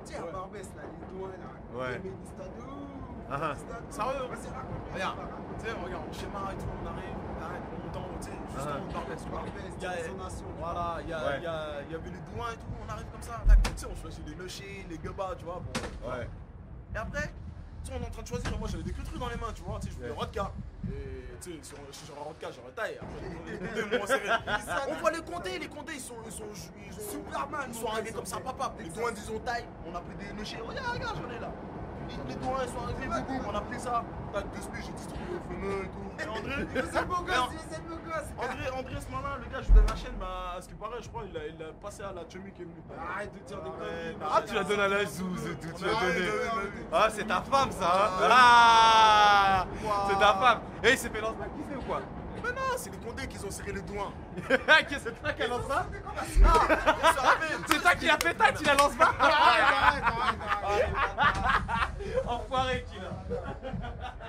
Tiens, Barbès, là, les doigts, là. Ouais. Mais l'histoire de ouf. Sérieux? Vas-y, raconte. Regarde, tu sais, regarde, schéma et tout, on arrive, on monte en haut, tu sais, juste en haut de Barbès, tu vois. Barbès, Il y a- destination. Voilà, il y Ouais. avait les douans et tout, on arrive comme ça, tac, tu sais, on choisit les nochés, les guebas, tu vois, bon. Ouais. Et après, tu sais, on est en train de choisir, moi j'avais des queues dans les mains, tu vois, tu sais, je voulais le rodka. Et tu sais, sur un rodka, j'ai un taille, après, les condés m'ont serré. On voit les condés, ils sont Superman, ils sont arrivés comme ça, papa. Les douans, ils ont taille, on a pris des nochés, regarde, j'en ai là. Les douans, ils sont arrivés, boum, boum, on a pris ça. Tac, 2 spies, j'ai distribué au fumeux et tout. Et André, C'est le beau gosse, c'est le beau gosse. André, ce moment-là, le gars, je lui donne la chaîne, mais à ce qui paraît, je crois, il a passé à la chummy qui est venue. Arrête de dire des conneries. Ah, tu l'as donné à la Zouz et tout, tu l'as donné. Ouais. Ah, c'est ta femme, ça, hein. Ah, c'est ta femme. Et il s'est fait lance-balle kiffer ou quoi? Mais non, c'est les condés qui ont serré les douans. C'est toi qui a lancé ça? Ils sont arrivés. C'est toi qui l'as fait taille, tu la lances pas? Arrête. Enfoiré qu'il a.